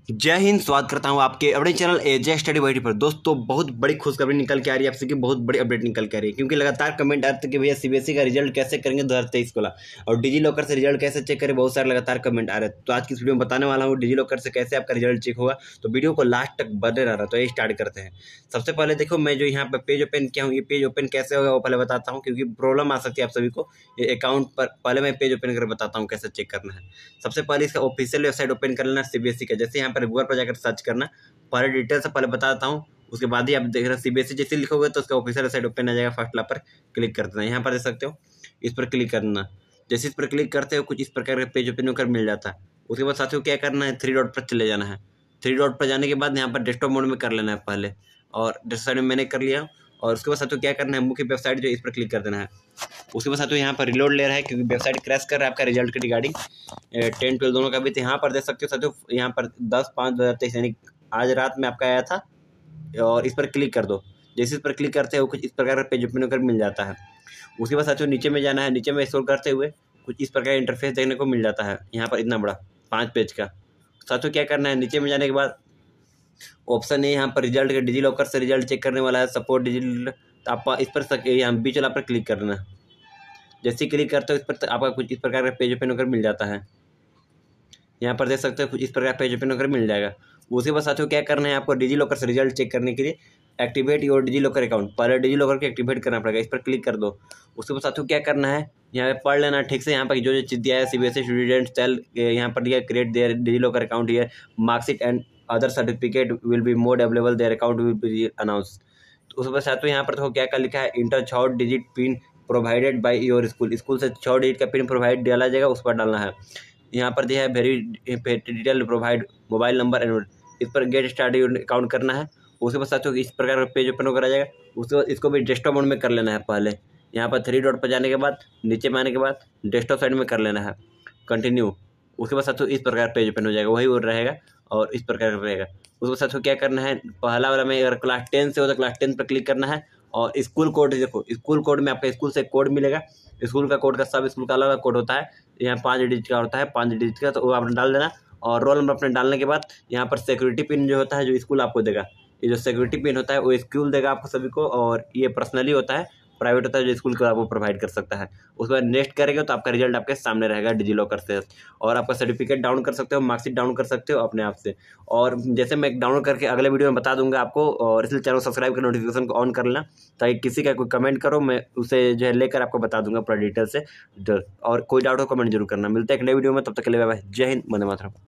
जय हिंद। स्वागत करता हूं आपके अपने चैनल एजे स्टडी वाइटी पर। दोस्तों बहुत बड़ी खुशखबरी निकल के आ रही है, आप सबकी बहुत बड़ी अपडेट निकल के आ रही है, क्योंकि लगातार कमेंट आ रहे थे कि भैया सीबीएसई का रिजल्ट कैसे करेंगे 2023 वाला, और डिजी लॉकर से रिजल्ट कैसे चेक करें। बहुत सारे लगातार कमेंट आ रहे हैं, तो आज की इस वीडियो में बताने वाला हूँ डिजी लॉकर से कैसे आपका रिजल्ट चेक होगा। तो वीडियो को लास्ट तक बने रहा, तो ये स्टार्ट करते हैं। सबसे पहले देखो, मैं जो यहाँ पर पेज ओपन किया हूँ, ये पेज ओपन कैसे होगा वो पहले बताता हूँ, क्योंकि प्रॉब्लम आ सकती है आप सभी को ये अकाउंट पर। पहले मैं पेज ओपन करके बताता हूँ कैसे चेक करना है। सबसे पहले इसका ऑफिशियल वेबसाइट ओपन कर लेना सीबीएसई का। जैसे यहाँ पर गूगल पर जाकर सर्च करना, पहले डिटेल से पहले बता देता हूँ, उसके बाद ही आप देख रहे हैं सीबीएसई जैसे लिखोगे तो उसका ऑफिशियल वेबसाइट ओपन आ जाएगा। फर्स्ट ला पर क्लिक कर देना, यहाँ पर देख सकते हो, इस पर क्लिक करना। जैसे इस पर क्लिक करते हो कुछ इस प्रकार का पेज ओपन होकर मिल जाता है। उसके बाद साथियों क्या करना है, थ्री डॉट पर चले जाना है। थ्री डॉट पर जाने के बाद यहाँ पर डेस्कटॉप मोड में कर लेना है पहले, और डेस्कटॉप में मैंने कर लिया। और उसके बाद साथियों क्या करना है, मुख्य वेबसाइट जो इस पर क्लिक कर देना है। उसके बाद साथियों यहाँ पर रिलोड ले रहा है, क्योंकि वेबसाइट क्रैश कर रहा है आपका रिजल्ट के रिगार्डिंग 10-12 दोनों का भी। तो यहाँ पर देख सकते हो साथियों, यहाँ पर 10/5/2023 यानी आज रात में आपका आया था, और इस पर क्लिक कर दो। जैसे इस पर क्लिक करते हो कुछ इस प्रकार का पेज ओपन होकर मिल जाता है। उसके बाद साथियों नीचे में जाना है, नीचे में स्क्रॉल करते हुए कुछ इस प्रकार का इंटरफेस देखने को मिल जाता है। यहाँ पर इतना बड़ा 5 पेज का। साथियों क्या करना है, नीचे में जाने के बाद ऑप्शन है यहाँ पर रिजल्ट के, डिजी लॉकर से रिजल्ट चेक करने वाला है, सपोर्ट डिजी। तो आप इस पर यहाँ बीच वाला पर क्लिक करना है। जैसे ही क्लिक करते हो इस पर आपका कुछ इस प्रकार का पेज ओपन होकर मिल जाता है। यहाँ पर देख सकते हो कुछ इस प्रकार पेज ओपन होकर मिल जाएगा। उसके बाद साथियों क्या करना है, आपको डिजी लॉकर से रिजल्ट चेक करने के लिए activate your DigiLocker account, पहले डिजी लॉकर के एक्टिवेट करना पड़ेगा। इस पर क्लिक कर दो। उसके बाद साथियों क्या करना है, यहाँ पे पढ़ लेना ठीक से। यहाँ पर जो चीज़ दिया है, सीबीएसई स्टूडेंट सेल यहाँ पर दिया create their DigiLocker account here, marksheet and other certificate will be mode available, their account will be announce. तो उसके बाद साथियों यहाँ पर देखो क्या लिखा है, enter 6 digit pin provided by your school. School से 6 डिजिट का पिन प्रोवाइड डाला जाएगा, उस पर डालना है। यहाँ पर दिया है very detail provide mobile number and, इस पर गेट स्टार्ट अकाउंट करना है। उसके बाद साथियों इस प्रकार का पेज ओपन होकर आ जाएगा। उसके बाद इसको भी डेस्कटॉप मोड में कर लेना है पहले। यहाँ पर थ्री डॉट पर जाने के बाद नीचे में आने के बाद डेस्कटॉप साइड में कर लेना है, कंटिन्यू। उसके बाद साथियों इस प्रकार पेज ओपन हो जाएगा, वही वो रहेगा और इस प्रकार का रहेगा। उसके बाद साथियों क्या करना है, पहला वाला में अगर क्लास 10 से हो तो क्लास 10 पर क्लिक करना है। और स्कूल कोड देखो, स्कूल कोड में आपका स्कूल से कोड मिलेगा। स्कूल का कोड का सब स्कूल का अलग अलग कोड होता है, यहाँ 5 डिजिट का होता है, 5 डिजिट का, तो वो आपने डाल देना। और रोल नंबर अपने डालने के बाद यहाँ पर सिक्योरिटी पिन जो होता है, जो स्कूल आपको देगा, ये जो सिक्योरिटी पिन होता है वो स्कूल देगा आपको सभी को, और ये पर्सनली होता है, प्राइवेट होता है, जो स्कूल को आपको प्रोवाइड कर सकता है। उसके बाद नेक्स्ट करेंगे तो आपका रिजल्ट आपके सामने रहेगा डिजी लॉकर से, और आपका सर्टिफिकेट डाउन कर सकते हो, मार्कशीट डाउन कर सकते हो अपने आप से। और जैसे मैं डाउनलोड करके अगले वीडियो में बता दूंगा आपको, और इसलिए चैनल सब्सक्राइब कर नोटिफिकेशन को ऑन कर लेना, ताकि किसी का कोई कमेंट करो मैं उसे जो है लेकर आपको बता दूंगा पूरा डिटेल से। और कोई डाउट हो कमेंट जरूर करना। मिलता है एक नई वीडियो में, तब तक के लिए बाय बाय। जय हिंद, वंदे मातरम।